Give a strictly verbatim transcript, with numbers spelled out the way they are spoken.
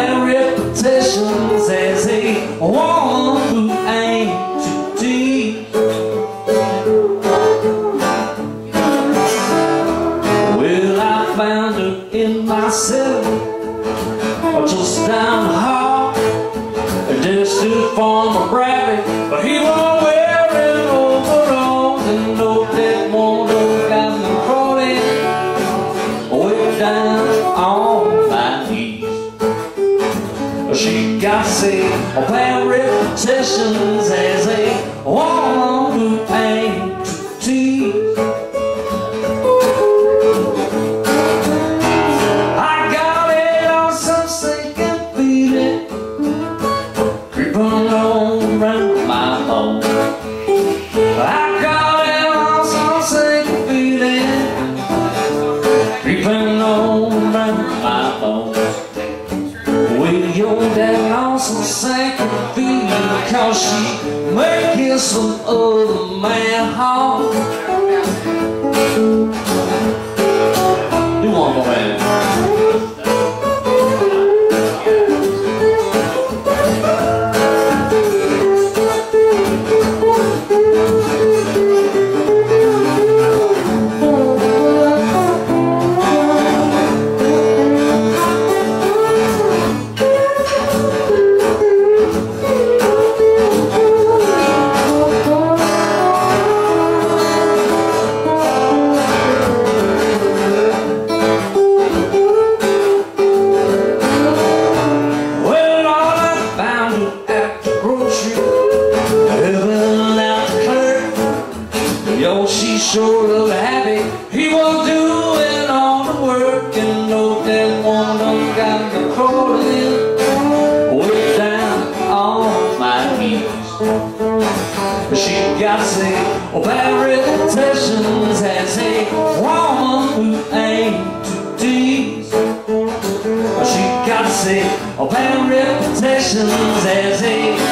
bad reputations as a woman who ain't too deep. Well, I found her in myself, just down the hall. There stood Farmer Bradley, but he was wearing overalls, and no dead woman got me crawling way down on my knees. She got say bad reputations as a woman who ain't to tease. I got it on some sinking feeling creeping on around my bones. I got it on some sinking feeling creeping on around my bones. Well, your dad lost some sinking feeling cause she may kiss some other man home. Do one more, man. Yo, she sure looked happy. He was doing all the work, and no damn woman got me crawling way down on my knees. She got say bad reputations as a woman who ain't to tease. She got say bad reputations as a